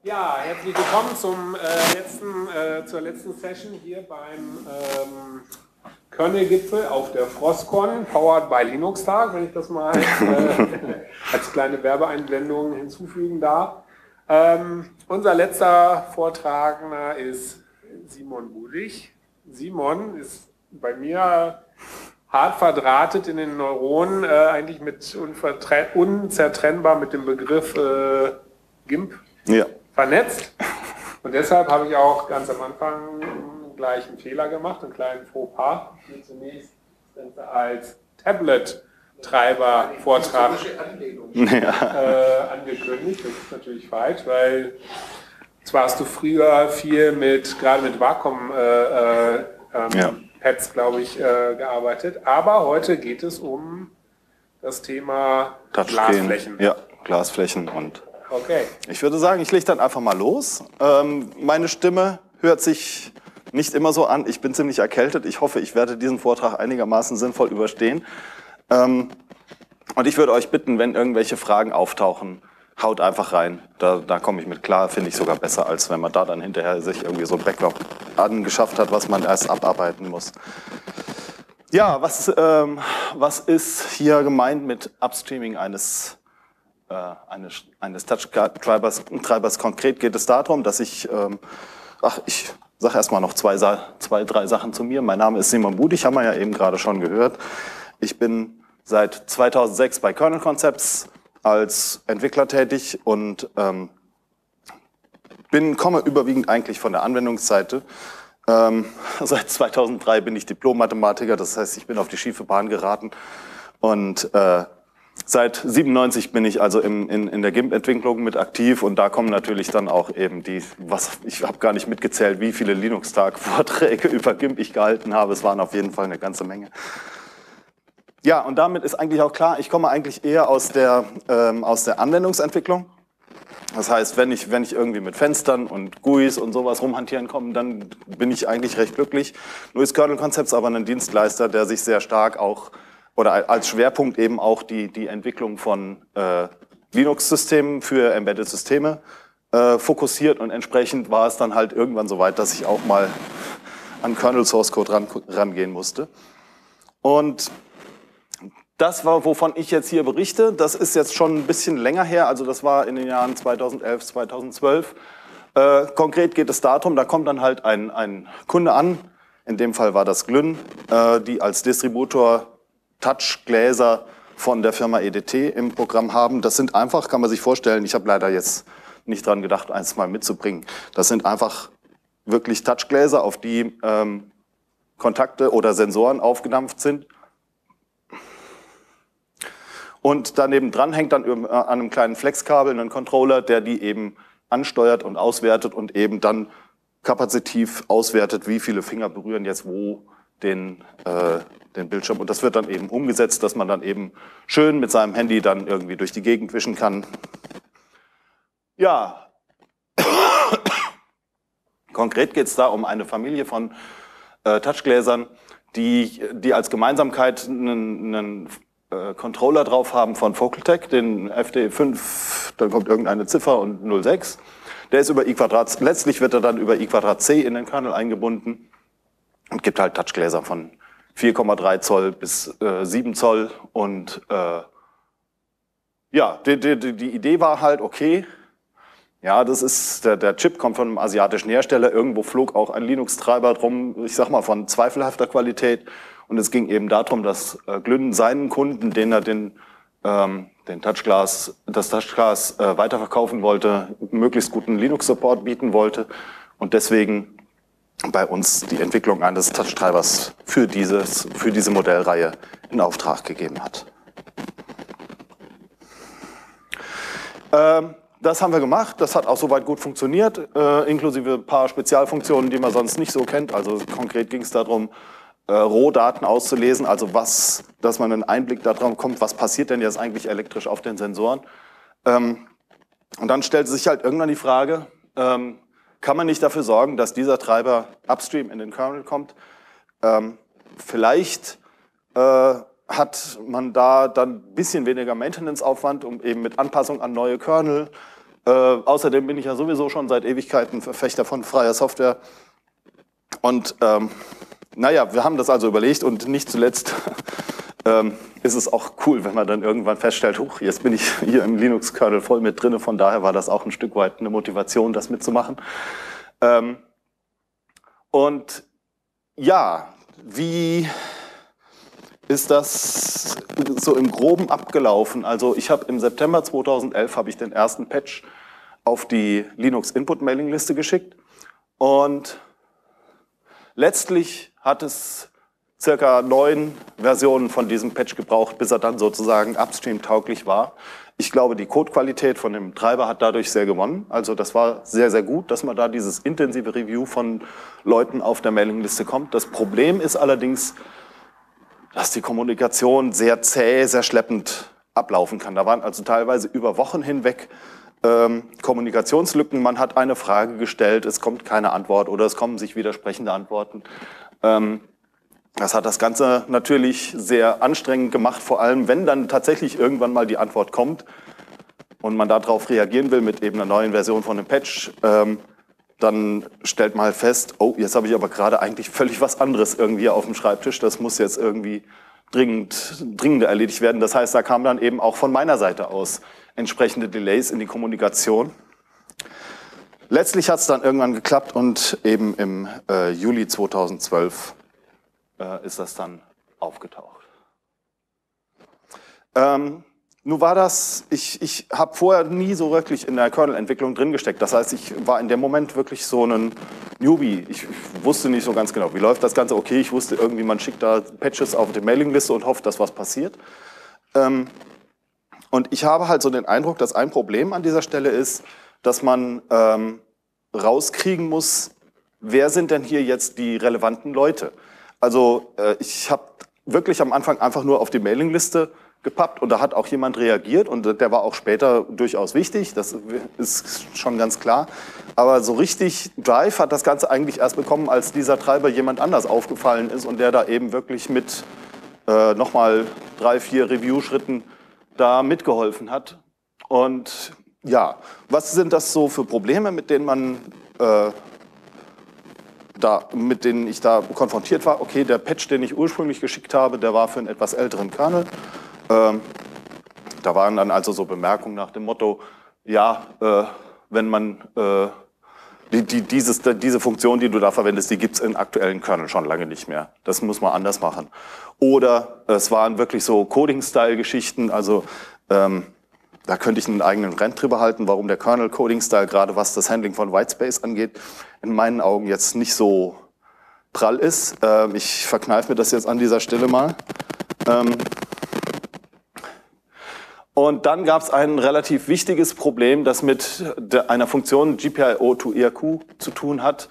Ja, herzlich willkommen zur letzten Session hier beim Kernel-Gipfel auf der Frostcon, powered by Linux-Tag, wenn ich das mal als kleine Werbeeinblendung hinzufügen darf. Unser letzter Vortragender ist Simon Budig. Simon ist bei mir hart verdrahtet in den Neuronen, eigentlich unzertrennbar mit dem Begriff GIMP. Ja. Vernetzt. Und deshalb habe ich auch ganz am Anfang gleich einen Fehler gemacht, einen kleinen Fauxpas, die zunächst als Tablet-Treiber-Vortrag angekündigt. Das ist natürlich falsch, weil zwar hast du früher viel gerade mit Wacom-Pads, glaube ich, gearbeitet, aber heute geht es um das Thema Glasflächen. Ja, Glasflächen und... Okay. Ich würde sagen, ich lege dann einfach mal los. Meine Stimme hört sich nicht immer so an. Ich bin ziemlich erkältet. Ich hoffe, ich werde diesen Vortrag einigermaßen sinnvoll überstehen. Und ich würde euch bitten, wenn irgendwelche Fragen auftauchen, haut einfach rein. Da komme ich mit klar, finde ich sogar besser, als wenn man da dann hinterher sich irgendwie so ein Backlog angeschafft hat, was man erst abarbeiten muss. Ja, was ist hier gemeint mit Upstreaming eines Touch-Treibers? Konkret geht es darum, dass ich sage erstmal noch zwei, drei Sachen zu mir. Mein Name ist Simon Budig, haben wir ja eben gerade schon gehört. Ich bin seit 2006 bei Kernel Concepts als Entwickler tätig und komme überwiegend eigentlich von der Anwendungsseite. Seit 2003 bin ich Diplom-Mathematiker, das heißt, ich bin auf die schiefe Bahn geraten und seit 97 bin ich also in der GIMP-Entwicklung mit aktiv und da kommen natürlich dann auch eben ich habe gar nicht mitgezählt, wie viele Linux-Tag-Vorträge über GIMP ich gehalten habe. Es waren auf jeden Fall eine ganze Menge. Ja, und damit ist eigentlich auch klar, ich komme eigentlich eher aus der Anwendungsentwicklung. Das heißt, wenn ich irgendwie mit Fenstern und GUIs und sowas rumhantieren komme, dann bin ich eigentlich recht glücklich. Nur ist Kernel Concepts aber ein Dienstleister, der sich sehr stark auch oder als Schwerpunkt eben auch die Entwicklung von Linux-Systemen für Embedded-Systeme fokussiert und entsprechend war es dann halt irgendwann so weit, dass ich auch mal an Kernel-Source-Code rangehen musste. Und das war, wovon ich jetzt hier berichte, das ist jetzt schon ein bisschen länger her, also das war in den Jahren 2011, 2012. Konkret geht es darum, da kommt dann halt ein Kunde an, in dem Fall war das Glynn, die als Distributor Touchgläser von der Firma EDT im Programm haben. Das sind einfach, kann man sich vorstellen, ich habe leider jetzt nicht dran gedacht, eins mal mitzubringen. Das sind einfach wirklich Touchgläser, auf die Kontakte oder Sensoren aufgedampft sind. Und daneben dran hängt dann an einem kleinen Flexkabel ein Controller, der die eben ansteuert und auswertet und eben dann kapazitiv auswertet, wie viele Finger berühren jetzt wo den Bildschirm. Und das wird dann eben umgesetzt, dass man dann eben schön mit seinem Handy dann irgendwie durch die Gegend wischen kann. Ja, konkret geht es da um eine Familie von Touchgläsern, die als Gemeinsamkeit einen Controller drauf haben von Vocaltec, den FD5, dann kommt irgendeine Ziffer und 06. Der ist über I², letztlich wird er dann über I²C in den Kernel eingebunden und gibt halt Touchgläser von 4,3 Zoll bis 7 Zoll und ja, die Idee war halt, okay, ja, das ist, der Chip kommt von einem asiatischen Hersteller, irgendwo flog auch ein Linux-Treiber drum, ich sag mal von zweifelhafter Qualität. Und es ging eben darum, dass Glynn seinen Kunden, denen er das Touchglas weiterverkaufen wollte, möglichst guten Linux-Support bieten wollte und deswegen bei uns die Entwicklung eines Touch-Treibers für diese Modellreihe in Auftrag gegeben hat. Das haben wir gemacht, das hat auch soweit gut funktioniert, inklusive ein paar Spezialfunktionen, die man sonst nicht so kennt. Also konkret ging es darum, Rohdaten auszulesen, also dass man einen Einblick darauf bekommt, was passiert denn jetzt eigentlich elektrisch auf den Sensoren. Und dann stellt sich halt irgendwann die Frage, kann man nicht dafür sorgen, dass dieser Treiber upstream in den Kernel kommt? Vielleicht hat man da dann ein bisschen weniger Maintenance-Aufwand, um eben mit Anpassung an neue Kernel Außerdem bin ich ja sowieso schon seit Ewigkeiten Verfechter von freier Software. Und naja, wir haben das also überlegt und nicht zuletzt ist es auch cool, wenn man dann irgendwann feststellt, huch, jetzt bin ich hier im Linux-Kernel voll mit drin. Von daher war das auch ein Stück weit eine Motivation, das mitzumachen. Und ja, wie ist das so im Groben abgelaufen? Also ich habe im September 2011 habe ich den ersten Patch auf die Linux-Input-Mailing-Liste geschickt und letztlich hat es circa 9 Versionen von diesem Patch gebraucht, bis er dann sozusagen upstream-tauglich war. Ich glaube, die Codequalität von dem Treiber hat dadurch sehr gewonnen. Also das war sehr, sehr gut, dass man da dieses intensive Review von Leuten auf der Mailingliste kommt. Das Problem ist allerdings, dass die Kommunikation sehr zäh, sehr schleppend ablaufen kann. Da waren also teilweise über Wochen hinweg Kommunikationslücken. Man hat eine Frage gestellt, es kommt keine Antwort oder es kommen sich widersprechende Antworten. Das hat das Ganze natürlich sehr anstrengend gemacht, vor allem wenn dann tatsächlich irgendwann mal die Antwort kommt und man darauf reagieren will mit eben einer neuen Version von dem Patch, dann stellt man halt fest, oh, jetzt habe ich aber gerade eigentlich völlig was anderes irgendwie auf dem Schreibtisch, das muss jetzt irgendwie dringender erledigt werden. Das heißt, da kamen dann eben auch von meiner Seite aus entsprechende Delays in die Kommunikation. Letztlich hat es dann irgendwann geklappt und eben im Juli 2012 ist das dann aufgetaucht. Nun war das, ich habe vorher nie so wirklich in der Kernel-Entwicklung drin gesteckt. Das heißt, ich war in dem Moment wirklich so ein Newbie. Ich wusste nicht so ganz genau, wie läuft das Ganze. Okay, ich wusste irgendwie, man schickt da Patches auf die Mailingliste und hofft, dass was passiert. Und ich habe halt so den Eindruck, dass ein Problem an dieser Stelle ist, dass man rauskriegen muss, wer sind denn hier jetzt die relevanten Leute. Also ich habe wirklich am Anfang einfach nur auf die Mailingliste gepappt und da hat auch jemand reagiert und der war auch später durchaus wichtig, das ist schon ganz klar. Aber so richtig Drive hat das Ganze eigentlich erst bekommen, als dieser Treiber jemand anders aufgefallen ist und der da eben wirklich mit nochmal 3, 4 Review-Schritten da mitgeholfen hat. Und ja, was sind das so für Probleme, mit denen ich da konfrontiert war? Okay, der Patch, den ich ursprünglich geschickt habe, der war für einen etwas älteren Kernel. Da waren dann also so Bemerkungen nach dem Motto, ja, wenn man diese Funktion, die du da verwendest, die gibt es im aktuellen Kernel schon lange nicht mehr. Das muss man anders machen. Oder es waren wirklich so Coding-Style-Geschichten, also da könnte ich einen eigenen Rant drüber halten, warum der Kernel-Coding-Style, gerade was das Handling von Whitespace angeht, in meinen Augen jetzt nicht so prall ist. Ich verkneife mir das jetzt an dieser Stelle mal. Und dann gab es ein relativ wichtiges Problem, das mit einer Funktion GPIO to IRQ zu tun hat.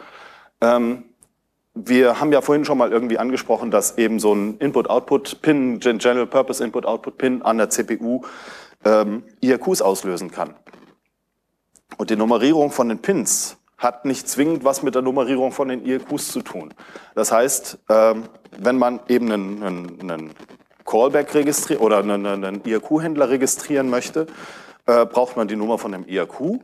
Wir haben ja vorhin schon mal irgendwie angesprochen, dass eben so ein Input-Output-Pin, General Purpose Input-Output-Pin an der CPU IRQs auslösen kann. Und die Nummerierung von den Pins hat nicht zwingend was mit der Nummerierung von den IRQs zu tun. Das heißt, wenn man eben einen Callback registrieren oder einen IRQ-Händler registrieren möchte, braucht man die Nummer von dem IRQ.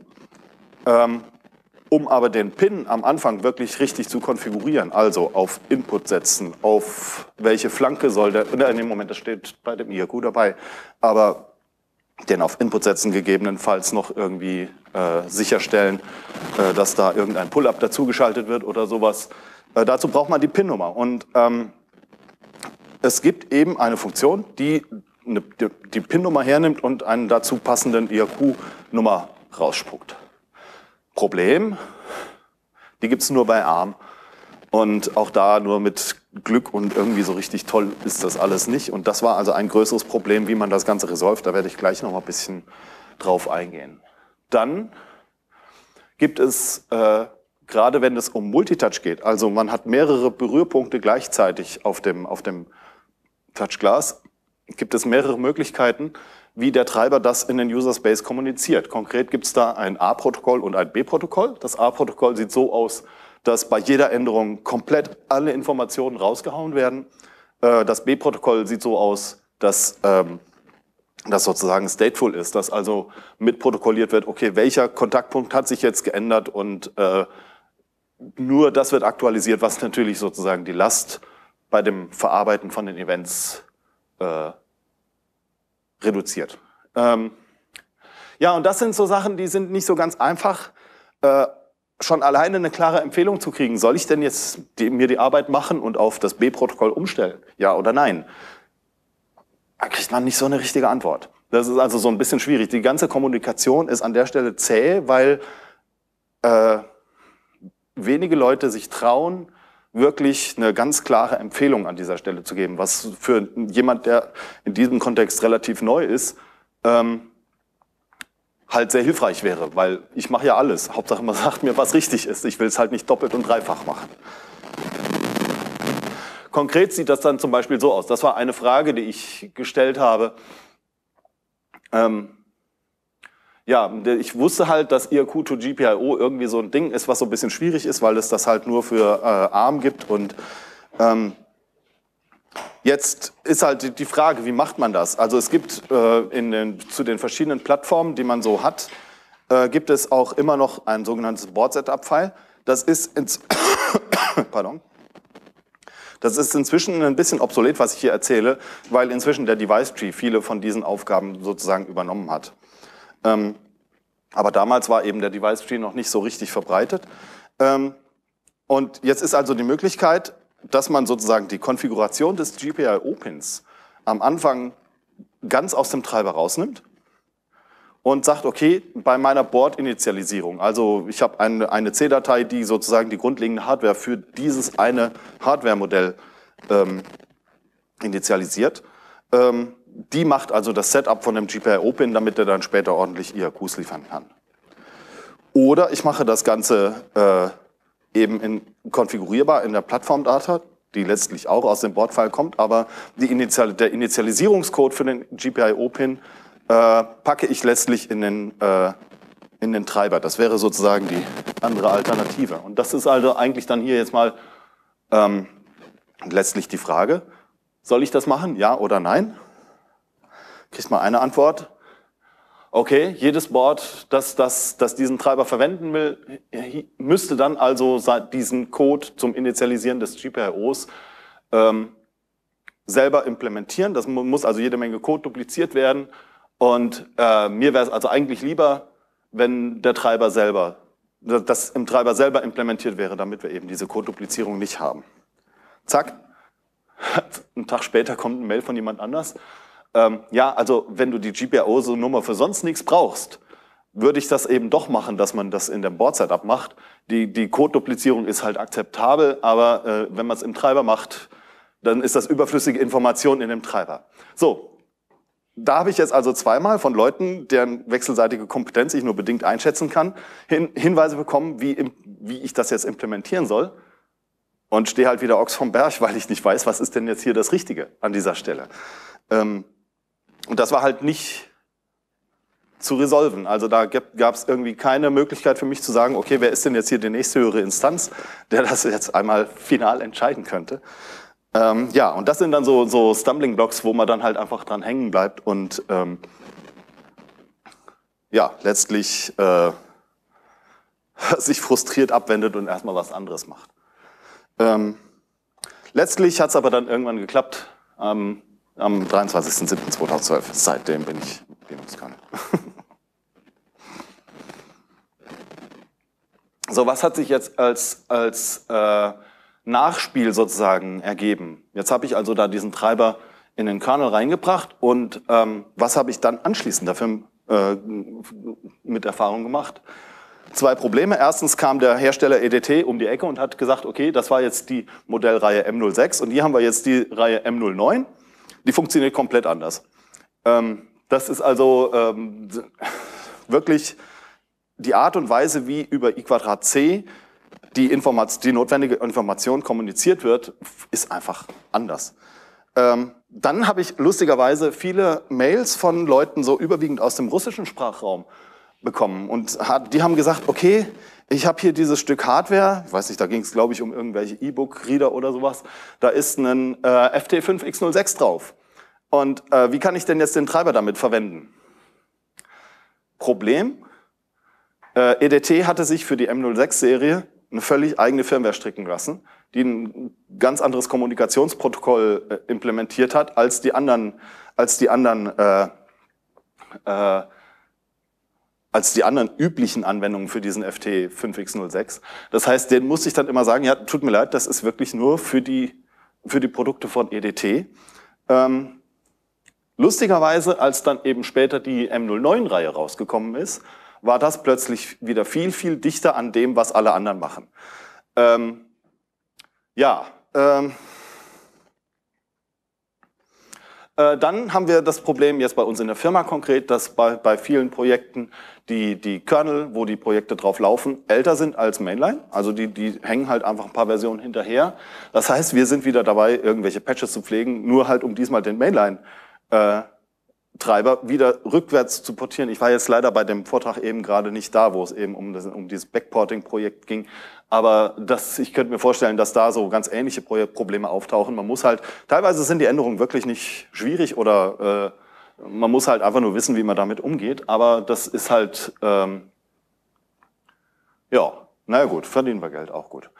Um aber den Pin am Anfang wirklich richtig zu konfigurieren, also auf Input setzen, auf welche Flanke soll der, in dem Moment, das steht bei dem IRQ dabei, aber den auf Input setzen, gegebenenfalls noch irgendwie sicherstellen, dass da irgendein Pull-up dazugeschaltet wird oder sowas. Dazu braucht man die PIN-Nummer und es gibt eben eine Funktion, die die PIN-Nummer hernimmt und einen dazu passenden IRQ-Nummer rausspuckt. Problem, die gibt es nur bei ARM. Und auch da nur mit Glück und irgendwie so richtig toll ist das alles nicht. Und das war also ein größeres Problem, wie man das Ganze resolvt. Da werde ich gleich noch mal ein bisschen drauf eingehen. Dann gibt es, gerade wenn es um Multitouch geht, also man hat mehrere Berührpunkte gleichzeitig auf dem Touchglas, gibt es mehrere Möglichkeiten, wie der Treiber das in den User Space kommuniziert. Konkret gibt es da ein A-Protokoll und ein B-Protokoll. Das A-Protokoll sieht so aus, dass bei jeder Änderung komplett alle Informationen rausgehauen werden. Das B-Protokoll sieht so aus, dass das sozusagen stateful ist, dass also mitprotokolliert wird, okay, welcher Kontaktpunkt hat sich jetzt geändert und nur das wird aktualisiert, was natürlich sozusagen die Last bei dem Verarbeiten von den Events reduziert. Ja, und das sind so Sachen, die sind nicht so ganz einfach, schon alleine eine klare Empfehlung zu kriegen. Soll ich denn jetzt mir die Arbeit machen und auf das B-Protokoll umstellen? Ja oder nein? Da kriegt man nicht so eine richtige Antwort. Das ist also so ein bisschen schwierig. Die ganze Kommunikation ist an der Stelle zäh, weil wenige Leute sich trauen, wirklich eine ganz klare Empfehlung an dieser Stelle zu geben, was für jemand, der in diesem Kontext relativ neu ist, halt sehr hilfreich wäre, weil ich mache ja alles. Hauptsache man sagt mir, was richtig ist. Ich will es halt nicht doppelt und dreifach machen. Konkret sieht das dann zum Beispiel so aus. Das war eine Frage, die ich gestellt habe. Ja, ich wusste halt, dass IRQ to GPIO irgendwie so ein Ding ist, was so ein bisschen schwierig ist, weil es das halt nur für ARM gibt. Und jetzt ist halt die Frage, wie macht man das? Also es gibt zu den verschiedenen Plattformen, die man so hat, gibt es auch immer noch ein sogenanntes Board-Setup-File. Das ist Pardon. Das ist inzwischen ein bisschen obsolet, was ich hier erzähle, weil inzwischen der Device Tree viele von diesen Aufgaben sozusagen übernommen hat. Aber damals war eben der Device Tree noch nicht so richtig verbreitet. Und jetzt ist also die Möglichkeit, dass man sozusagen die Konfiguration des GPIO-Pins am Anfang ganz aus dem Treiber rausnimmt und sagt, okay, bei meiner Board-Initialisierung, also ich habe eine C-Datei, die sozusagen die grundlegende Hardware für dieses eine Hardware-Modell initialisiert, die macht also das Setup von dem GPIO-Pin, damit er dann später ordentlich IRQs liefern kann. Oder ich mache das Ganze eben konfigurierbar in der Plattformdata, die letztlich auch aus dem Board-File kommt, aber der Initialisierungscode für den GPIO-Pin packe ich letztlich in den Treiber. Das wäre sozusagen die andere Alternative. Und das ist also eigentlich dann hier jetzt mal letztlich die Frage, soll ich das machen, ja oder nein? Kriegt mal eine Antwort. Okay, jedes Board, das diesen Treiber verwenden will, müsste dann also diesen Code zum Initialisieren des GPIOs selber implementieren. Das muss also jede Menge Code dupliziert werden. Und mir wäre es also eigentlich lieber, wenn der Treiber selber, das im Treiber selber implementiert wäre, damit wir eben diese Code-Duplizierung nicht haben. Zack, einen Tag später kommt eine Mail von jemand anders. Ja, also wenn du die GPIO-Nummer für sonst nichts brauchst, würde ich das eben doch machen, dass man das in dem Board-Setup macht. Die Code-Duplizierung ist halt akzeptabel, aber wenn man es im Treiber macht, dann ist das überflüssige Information in dem Treiber. So, da habe ich jetzt also zweimal von Leuten, deren wechselseitige Kompetenz ich nur bedingt einschätzen kann, Hinweise bekommen, wie ich das jetzt implementieren soll. Und stehe halt wieder Ochs vom Berg, weil ich nicht weiß, was ist denn jetzt hier das Richtige an dieser Stelle. Und das war halt nicht zu resolven. Also da gab es irgendwie keine Möglichkeit für mich zu sagen, okay, wer ist denn jetzt hier die nächste höhere Instanz, der das jetzt einmal final entscheiden könnte. Ja, und das sind dann so Stumbling Blocks, wo man dann halt einfach dran hängen bleibt und ja, letztlich sich frustriert abwendet und erstmal was anderes macht. Letztlich hat es aber dann irgendwann geklappt, am 23.07.2012. Seitdem bin ich Linux-Kernel. So, was hat sich jetzt als Nachspiel sozusagen ergeben? Jetzt habe ich also da diesen Treiber in den Kernel reingebracht und was habe ich dann anschließend dafür mit Erfahrung gemacht? Zwei Probleme. Erstens kam der Hersteller EDT um die Ecke und hat gesagt, okay, das war jetzt die Modellreihe M06 und hier haben wir jetzt die Reihe M09. Die funktioniert komplett anders. Das ist also wirklich die Art und Weise, wie über I²C die notwendige Information kommuniziert wird, ist einfach anders. Dann habe ich lustigerweise viele Mails von Leuten so überwiegend aus dem russischen Sprachraum bekommen und die haben gesagt, okay, ich habe hier dieses Stück Hardware, ich weiß nicht, da ging es glaube ich um irgendwelche E-Book-Reader oder sowas, da ist ein FT5X06 drauf. Und wie kann ich denn jetzt den Treiber damit verwenden? Problem, EDT hatte sich für die M06-Serie eine völlig eigene Firmware stricken lassen, die ein ganz anderes Kommunikationsprotokoll implementiert hat als die anderen üblichen Anwendungen für diesen FT5X06. Das heißt, den musste ich dann immer sagen, ja, tut mir leid, das ist wirklich nur für die Produkte von EDT. Lustigerweise, als dann eben später die M09-Reihe rausgekommen ist, war das plötzlich wieder viel, viel dichter an dem, was alle anderen machen. Dann haben wir das Problem jetzt bei uns in der Firma konkret, dass bei vielen Projekten die Kernel, wo die Projekte drauf laufen, älter sind als Mainline. Also die hängen halt einfach ein paar Versionen hinterher. Das heißt, wir sind wieder dabei, irgendwelche Patches zu pflegen, nur halt um diesmal den Mainline-Treiber wieder rückwärts zu portieren. Ich war jetzt leider bei dem Vortrag eben gerade nicht da, wo es eben um dieses Backporting-Projekt ging. Aber ich könnte mir vorstellen, dass da so ganz ähnliche Probleme auftauchen. Man muss halt, teilweise sind die Änderungen wirklich nicht schwierig oder man muss halt einfach nur wissen, wie man damit umgeht. Aber das ist halt, ja, naja gut, verdienen wir Geld, auch gut.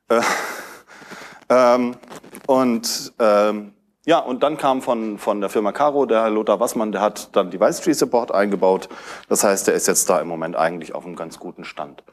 Ja, und dann kam von der Firma Caro, der Herr Lothar Wassmann, der hat dann Device Tree Support eingebaut. Das heißt, der ist jetzt da im Moment eigentlich auf einem ganz guten Stand.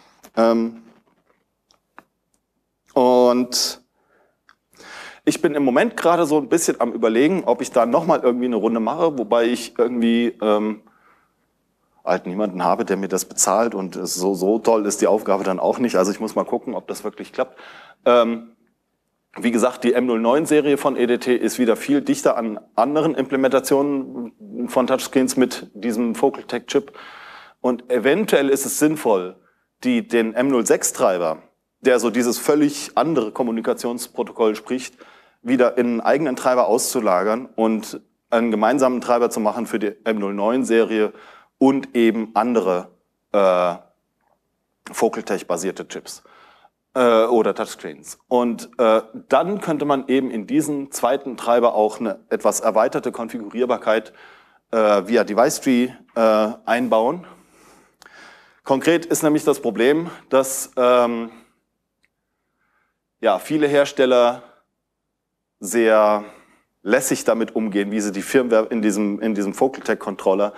Und ich bin im Moment gerade so ein bisschen am Überlegen, ob ich da nochmal irgendwie eine Runde mache, wobei ich irgendwie halt niemanden habe, der mir das bezahlt und so toll ist die Aufgabe dann auch nicht. Also ich muss mal gucken, ob das wirklich klappt. Wie gesagt, die M09-Serie von EDT ist wieder viel dichter an anderen Implementationen von Touchscreens mit diesem Focal-Tech-Chip. Und eventuell ist es sinnvoll, den M06-Treiber, der so dieses völlig andere Kommunikationsprotokoll spricht, wieder in einen eigenen Treiber auszulagern und einen gemeinsamen Treiber zu machen für die M09-Serie und eben andere Focal-Tech-basierte Chips oder Touchscreens. Und dann könnte man eben in diesen zweiten Treiber auch eine etwas erweiterte Konfigurierbarkeit via Device Tree einbauen. Konkret ist nämlich das Problem, dass viele Hersteller sehr lässig damit umgehen, wie sie die Firmware in diesem Focal-Tech-Controller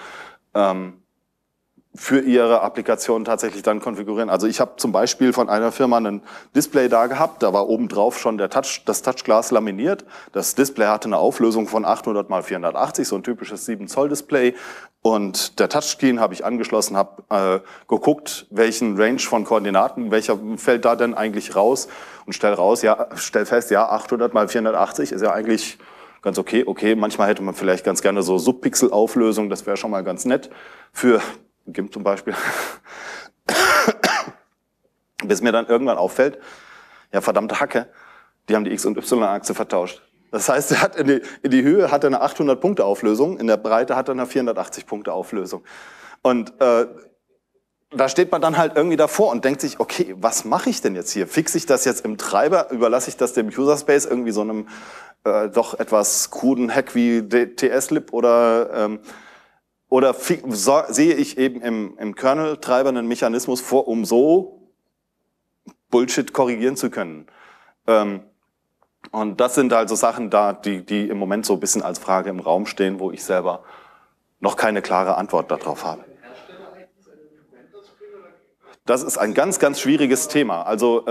für ihre Applikation tatsächlich dann konfigurieren. Also ich habe zum Beispiel von einer Firma ein Display da gehabt, da war obendrauf schon das Touchglas laminiert. Das Display hatte eine Auflösung von 800 x 480, so ein typisches 7-Zoll-Display. Und der Touchscreen habe ich angeschlossen, habe geguckt, welchen Range von Koordinaten, welcher fällt da denn eigentlich raus und stell fest, 800 x 480 ist ja eigentlich ganz okay. Okay, manchmal hätte man vielleicht ganz gerne so Subpixel-Auflösung, das wäre schon mal ganz nett für GIMP zum Beispiel. Bis mir dann irgendwann auffällt, ja verdammte Hacke, die haben die X- und Y-Achse vertauscht. Das heißt, er hat in die Höhe hat er eine 800-Punkte-Auflösung, in der Breite hat er eine 480-Punkte-Auflösung. Und da steht man dann halt irgendwie davor und denkt sich, okay, was mache ich denn jetzt hier? Fixe ich das jetzt im Treiber? Überlasse ich das dem User-Space irgendwie so einem doch etwas kruden Hack wie TS-Lib oder sehe ich eben im Kernel-Treiber einen Mechanismus vor, um so Bullshit korrigieren zu können? Und das sind also Sachen da, die im Moment so ein bisschen als Frage im Raum stehen, wo ich selber noch keine klare Antwort darauf habe. Das ist ein ganz, ganz schwieriges Thema. Also,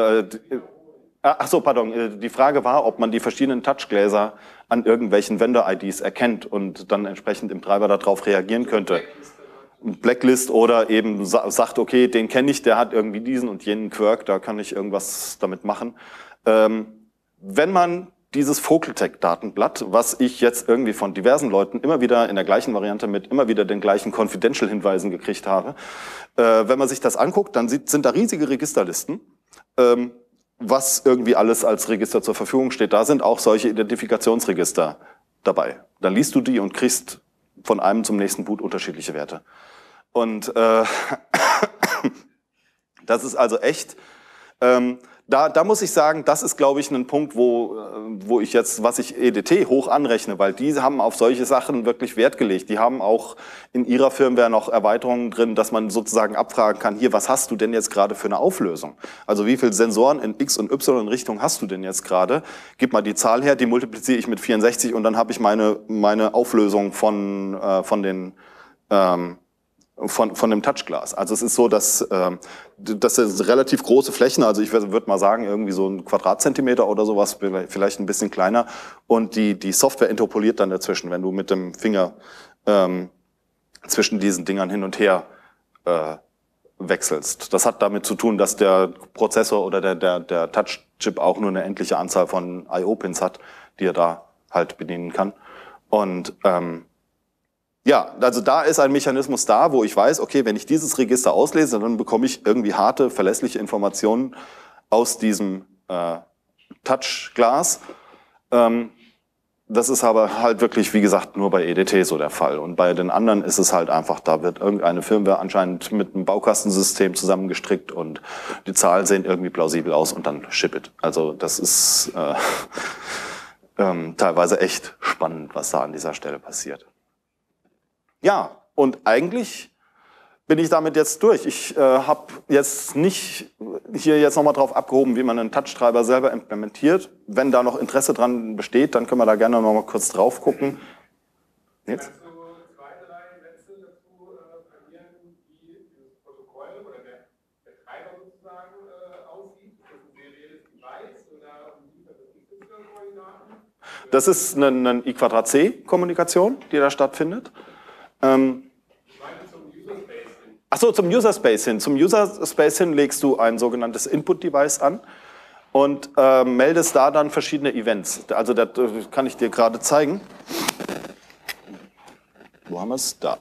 die Frage war, ob man die verschiedenen Touchgläser an irgendwelchen Vendor-IDs erkennt und dann entsprechend im Treiber darauf reagieren könnte. Blacklist oder eben sagt, okay, den kenne ich, der hat irgendwie diesen und jenen Quirk, da kann ich irgendwas damit machen. Wenn man dieses Focal-Tech-Datenblatt, was ich jetzt irgendwie von diversen Leuten immer wieder in der gleichen Variante mit immer wieder den gleichen Confidential-Hinweisen gekriegt habe, wenn man sich das anguckt, dann sind da riesige Registerlisten, was irgendwie alles als Register zur Verfügung steht. Da sind auch solche Identifikationsregister dabei. Dann liest du die und kriegst von einem zum nächsten Boot unterschiedliche Werte. Und das ist also echt, Da muss ich sagen, das ist, glaube ich, ein Punkt, wo ich jetzt, was ich EDT hoch anrechne, weil die haben auf solche Sachen wirklich Wert gelegt. Die haben auch in ihrer Firmware noch Erweiterungen drin, dass man sozusagen abfragen kann, hier, was hast du denn jetzt gerade für eine Auflösung? Also wie viele Sensoren in X und Y Richtung hast du denn jetzt gerade? Gib mal die Zahl her, die multipliziere ich mit 64 und dann habe ich meine Auflösung von dem Touchglas. Also es ist so, dass das sind relativ große Flächen, also ich würde mal sagen, irgendwie so ein Quadratzentimeter oder sowas, vielleicht ein bisschen kleiner. Und die Software interpoliert dann dazwischen, wenn du mit dem Finger zwischen diesen Dingern hin und her wechselst. Das hat damit zu tun, dass der Prozessor oder der Touch-Chip auch nur eine endliche Anzahl von I/O-Pins hat, die er da halt bedienen kann. Und ja, also da ist ein Mechanismus da, wo ich weiß, okay, wenn ich dieses Register auslese, dann bekomme ich irgendwie harte, verlässliche Informationen aus diesem Touchglas. Das ist aber halt wirklich, wie gesagt, nur bei EDT so der Fall. Und bei den anderen ist es halt einfach, da wird irgendeine Firmware anscheinend mit einem Baukastensystem zusammengestrickt und die Zahlen sehen irgendwie plausibel aus und dann ship it. Also das ist teilweise echt spannend, was da an dieser Stelle passiert. Ja, und eigentlich bin ich damit jetzt durch. Ich habe jetzt nicht hier jetzt nochmal drauf abgehoben, wie man einen Touch-Treiber selber implementiert. Wenn da noch Interesse dran besteht, dann können wir da gerne nochmal kurz drauf gucken. Jetzt? Kannst du 2, 3 Sätze dazu verlieren, wie dieses Protokoll oder der Treiber sozusagen aussieht? Ist das ein serielles Device oder liefert das Y-Koordinaten? Das ist eine I²C-Kommunikation, die da stattfindet. Achso, zum User Space hin. Zum User Space hin legst du ein sogenanntes Input-Device an und meldest da dann verschiedene Events. Also das kann ich dir gerade zeigen. Wo haben wir es? Da.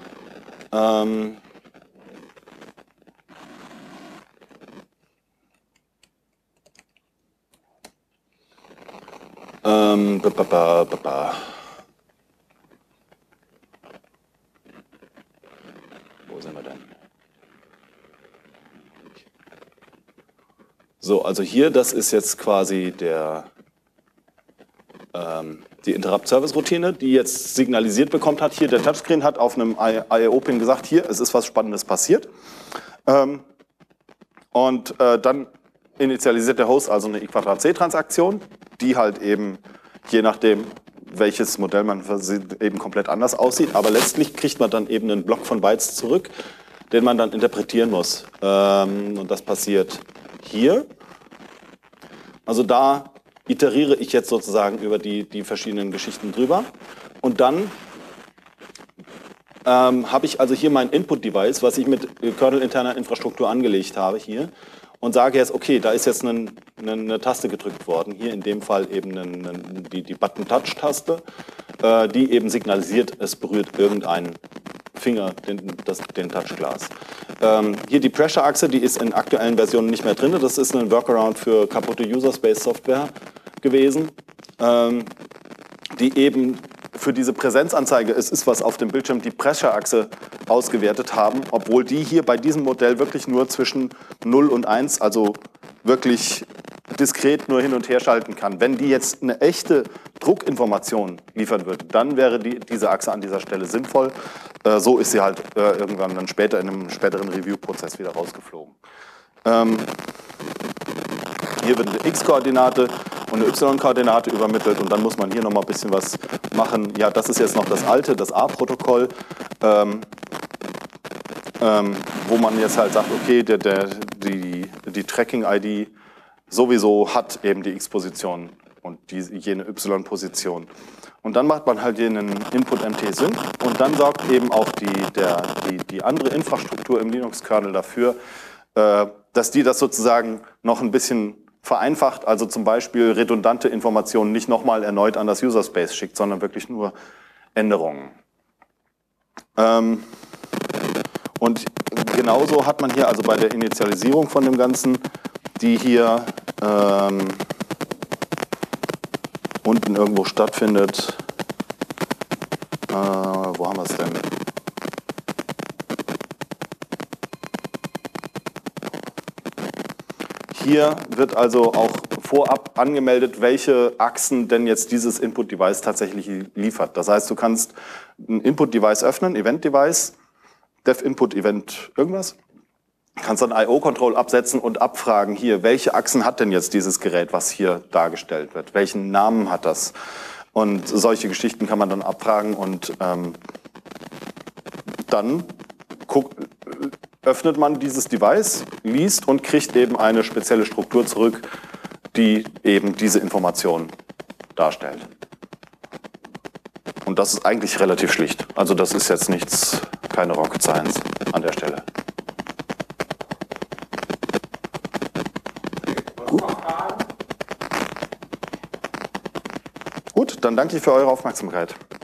Wo sind wir denn? So, also hier, das ist jetzt quasi die Interrupt-Service-Routine, die jetzt signalisiert bekommt hat. Hier, der Touchscreen hat auf einem I/O-Pin gesagt, hier, es ist was Spannendes passiert. Und dann initialisiert der Host also eine I²C-Transaktion, die halt eben, je nachdem, welches Modell man versieht, eben komplett anders aussieht. Aber letztlich kriegt man dann eben einen Block von Bytes zurück, den man dann interpretieren muss. Und das passiert hier. Also da iteriere ich jetzt sozusagen über die verschiedenen Geschichten drüber. Und dann habe ich also hier mein Input-Device, was ich mit Kernel-interner Infrastruktur angelegt habe hier. Und sage jetzt, okay, da ist jetzt eine Taste gedrückt worden, hier in dem Fall eben die Button-Touch-Taste, die eben signalisiert, es berührt irgendein Finger den Touchglas. Hier die Pressure-Achse, die ist in aktuellen Versionen nicht mehr drin, das ist ein Workaround für kaputte User-Space-Software gewesen, die eben für diese Präsenzanzeige, es ist was auf dem Bildschirm, die Pressure-Achse ausgewertet haben, obwohl die hier bei diesem Modell wirklich nur zwischen 0 und 1, also wirklich diskret nur hin und her schalten kann. Wenn die jetzt eine echte Druckinformation liefern würde, dann wäre diese Achse an dieser Stelle sinnvoll. So ist sie halt irgendwann dann später in einem späteren Review-Prozess wieder rausgeflogen. Hier wird eine X-Koordinate und eine Y-Koordinate übermittelt und dann muss man hier nochmal ein bisschen was machen. Ja, das ist jetzt noch das alte, das A-Protokoll, wo man jetzt halt sagt, okay, die Tracking-ID sowieso hat eben die X-Position und jene Y-Position. Und dann macht man halt hier einen Input-MT-Sync und dann sorgt eben auch die andere Infrastruktur im Linux-Kernel dafür, dass die das sozusagen noch ein bisschen vereinfacht, also zum Beispiel redundante Informationen nicht nochmal erneut an das User Space schickt, sondern wirklich nur Änderungen. Und genauso hat man hier also bei der Initialisierung von dem Ganzen, die hier unten irgendwo stattfindet. Wo haben wir es denn? Hier wird also auch vorab angemeldet, welche Achsen denn jetzt dieses Input-Device tatsächlich liefert. Das heißt, du kannst ein Input-Device öffnen, Event-Device, Dev-Input-Event irgendwas, kannst dann IO-Control absetzen und abfragen, hier, welche Achsen hat denn jetzt dieses Gerät, was hier dargestellt wird? Welchen Namen hat das? Und solche Geschichten kann man dann abfragen und dann öffnet man dieses Device, liest und kriegt eben eine spezielle Struktur zurück, die eben diese Information darstellt. Und das ist eigentlich relativ schlicht. Also das ist jetzt nichts, keine Rocket Science an der Stelle. Gut, dann danke ich für eure Aufmerksamkeit.